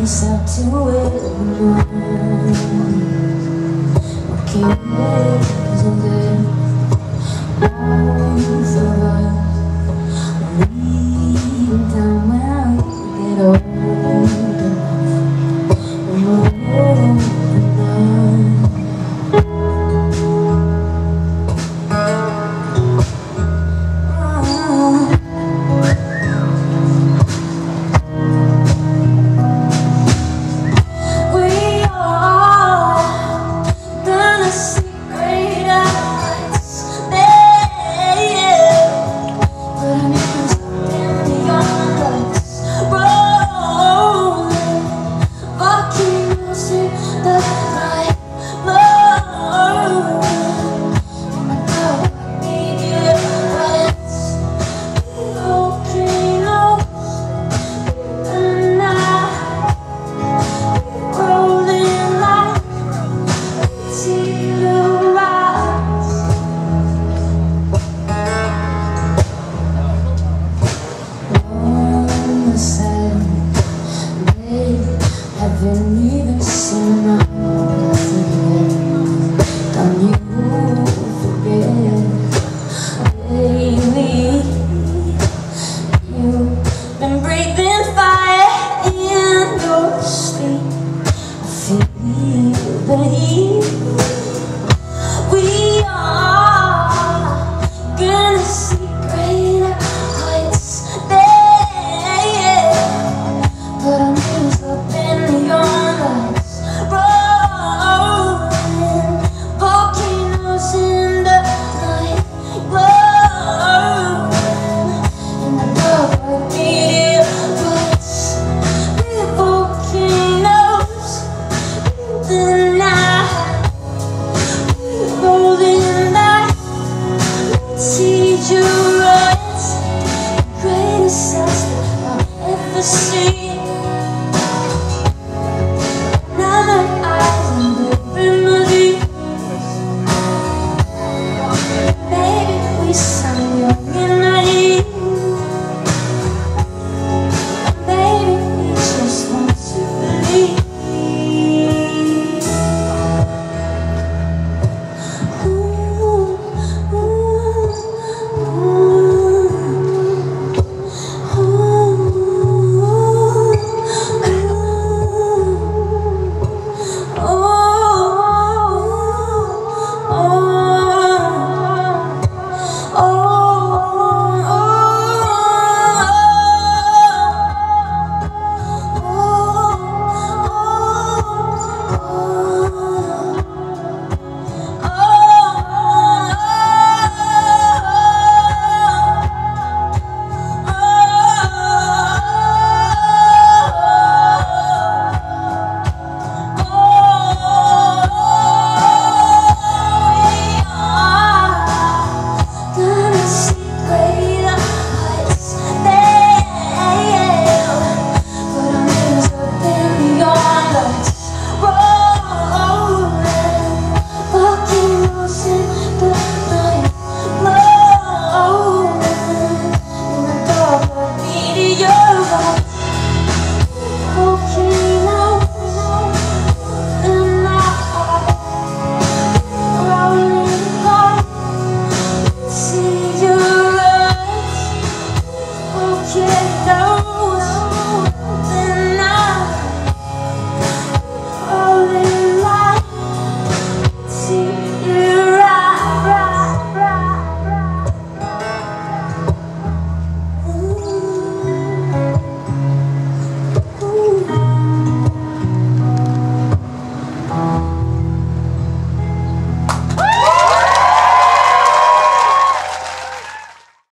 myself to it every morning. Walking days and days, both of us leaving town when we get old enough. When we're old haven't even seen my don't you forget, baby, you've been breathing fire in your sleep. I feel the heat. We are gonna see greater heights there, but I'm